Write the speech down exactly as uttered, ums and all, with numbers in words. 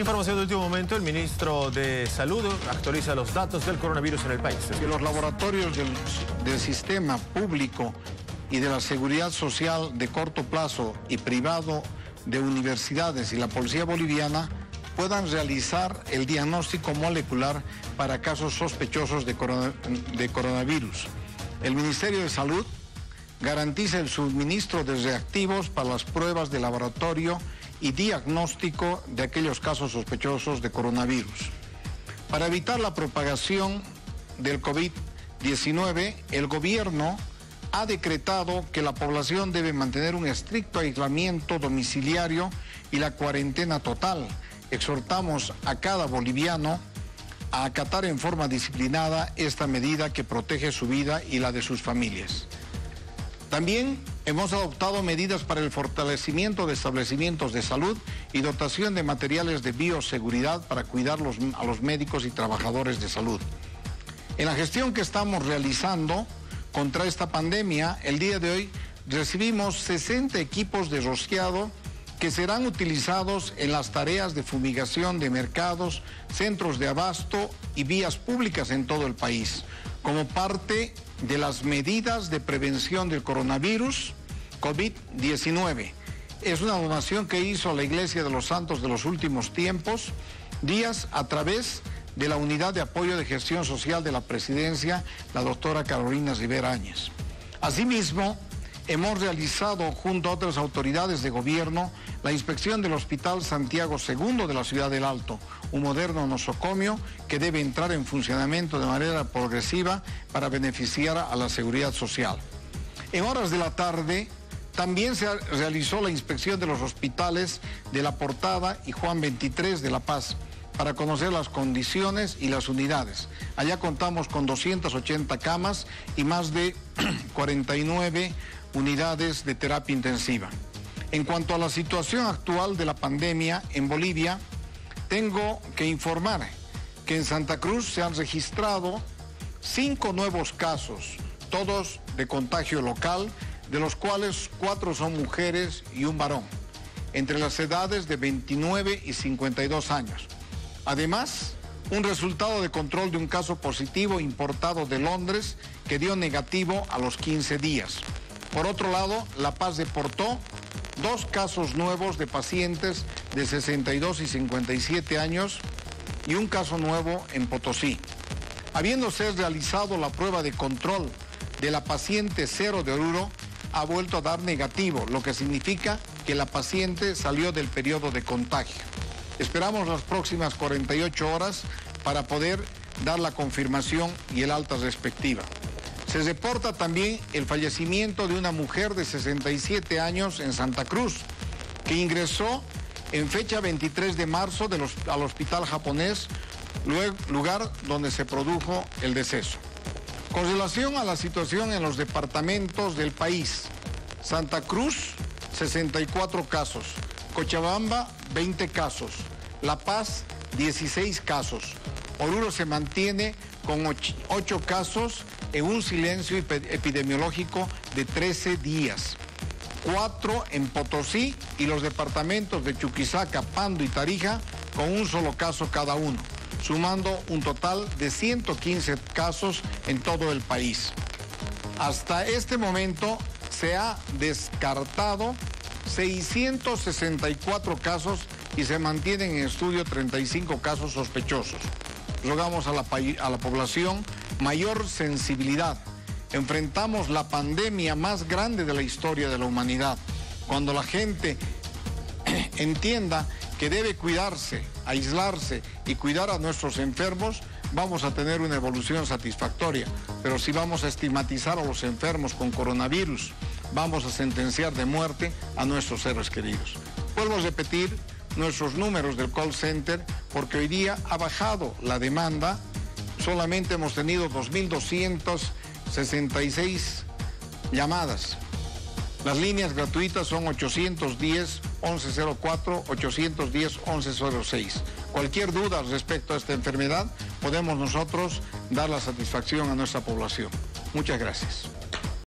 Información de último momento, el ministro de Salud actualiza los datos del coronavirus en el país. Que los laboratorios del, del sistema público y de la seguridad social de corto plazo y privado de universidades y la policía boliviana puedan realizar el diagnóstico molecular para casos sospechosos de, corona, de coronavirus. El Ministerio de Salud garantiza el suministro de reactivos para las pruebas de laboratorio y diagnóstico de aquellos casos sospechosos de coronavirus. Para evitar la propagación del COVID diecinueve, el gobierno ha decretado que la población debe mantener un estricto aislamiento domiciliario y la cuarentena total. Exhortamos a cada boliviano a acatar en forma disciplinada esta medida que protege su vida y la de sus familias. También hemos adoptado medidas para el fortalecimiento de establecimientos de salud y dotación de materiales de bioseguridad para cuidar los, a los médicos y trabajadores de salud. En la gestión que estamos realizando contra esta pandemia, el día de hoy recibimos sesenta equipos de rociado que serán utilizados en las tareas de fumigación de mercados, centros de abasto y vías públicas en todo el país, como parte de las medidas de prevención del coronavirus COVID diecinueve. Es una donación que hizo la Iglesia de los Santos de los Últimos Tiempos, días a través de la Unidad de Apoyo de Gestión Social de la Presidencia, la doctora Carolina Rivera Áñez. Asimismo, hemos realizado junto a otras autoridades de gobierno la inspección del Hospital Santiago segundo de la Ciudad del Alto, un moderno nosocomio que debe entrar en funcionamiento de manera progresiva para beneficiar a la seguridad social. En horas de la tarde también se realizó la inspección de los hospitales de La Portada y Juan veintitrés de La Paz para conocer las condiciones y las unidades. Allá contamos con doscientas ochenta camas y más de cuarenta y nueve unidades de terapia intensiva. En cuanto a la situación actual de la pandemia en Bolivia, tengo que informar que en Santa Cruz se han registrado cinco nuevos casos, todos de contagio local, de los cuales cuatro son mujeres y un varón, entre las edades de veintinueve y cincuenta y dos años. Además, un resultado de control de un caso positivo importado de Londres que dio negativo a los quince días. Por otro lado, La Paz deportó dos casos nuevos de pacientes de sesenta y dos y cincuenta y siete años y un caso nuevo en Potosí. Habiéndose realizado la prueba de control de la paciente cero de Oruro, ha vuelto a dar negativo, lo que significa que la paciente salió del periodo de contagio. Esperamos las próximas cuarenta y ocho horas para poder dar la confirmación y el alta respectiva. Se reporta también el fallecimiento de una mujer de sesenta y siete años en Santa Cruz, que ingresó en fecha veintitrés de marzo de los, al hospital japonés, lugar donde se produjo el deceso. Con relación a la situación en los departamentos del país, Santa Cruz, sesenta y cuatro casos, Cochabamba, veinte casos, La Paz, dieciséis casos, Oruro se mantiene con ocho casos en un silencio epidemiológico de trece días, cuatro en Potosí y los departamentos de Chuquisaca, Pando y Tarija con un solo caso cada uno, sumando un total de ciento quince casos en todo el país. Hasta este momento se ha descartado seiscientos sesenta y cuatro casos y se mantienen en estudio treinta y cinco casos sospechosos. Rogamos a la, a la población mayor sensibilidad. Enfrentamos la pandemia más grande de la historia de la humanidad. Cuando la gente entienda que debe cuidarse, aislarse y cuidar a nuestros enfermos, vamos a tener una evolución satisfactoria. Pero si vamos a estigmatizar a los enfermos con coronavirus, vamos a sentenciar de muerte a nuestros seres queridos. Vuelvo a repetir nuestros números del call center porque hoy día ha bajado la demanda. Solamente hemos tenido dos mil doscientas sesenta y seis llamadas. Las líneas gratuitas son ochocientos diez, once cero cuatro, ochocientos diez, once cero seis. Cualquier duda respecto a esta enfermedad, podemos nosotros dar la satisfacción a nuestra población. Muchas gracias.